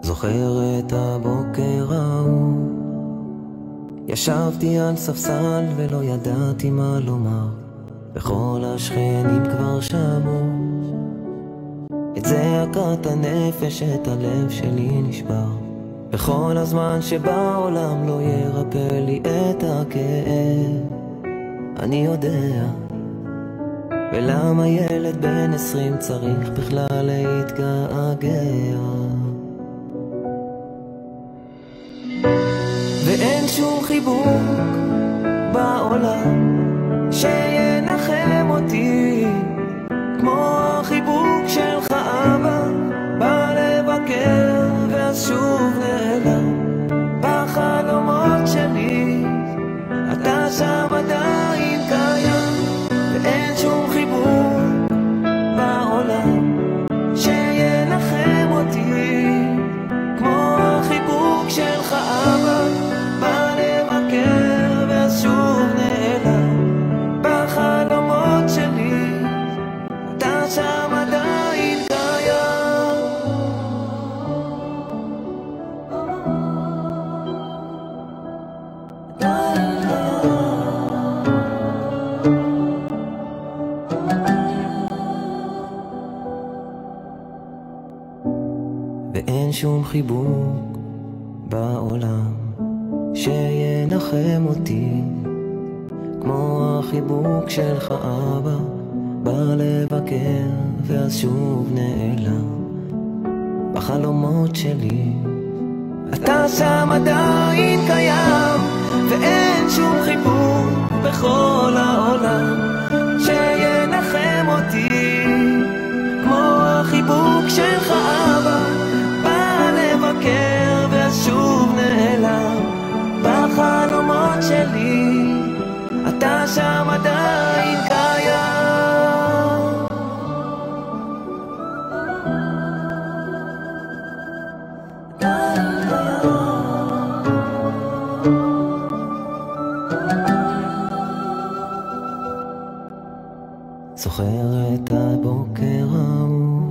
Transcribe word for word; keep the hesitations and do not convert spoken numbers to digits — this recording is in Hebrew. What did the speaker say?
זוכר את הבוקר ההוא, ישבתי על ספסל ולא ידעתי מה לומר, וכל השכנים כבר שמעו את זעקת הנפש, את הלב שלי נשבר. וכל הזמן שבעולם לא ירפא לי את הכאב, אני יודע. ולמה ילד בן עשרים צריך בכלל להתגעגע? ואין שום חיבוק בעולם שינחם אותי כמו החיבוק שלך אבא, בא לבקר ואז שוב נעלם בחלומות שלי. אתה שם עדיין קיים, ואין שום חיבוק בעולם שינחם אותי כמו החיבוק שלך אבא, בא לבקר ואז שוב נעלם בחלומות שלי. אתה שם עדיין קיים. ואין שום חיבוק בעולם שינחם אותי כמו החיבוק שלך אבא, בא לבקר ואז שוב נעלם בחלומות שלי. אתה שם עדיין קיים, ואין שום חיבוק בכל העולם שינחם אותי כמו החיבוק שלך אבא, בא לבקר ואז שוב נעלם בחלומות שלי. אתה שם עדיין קיים. זוכר את הבוקר ההוא,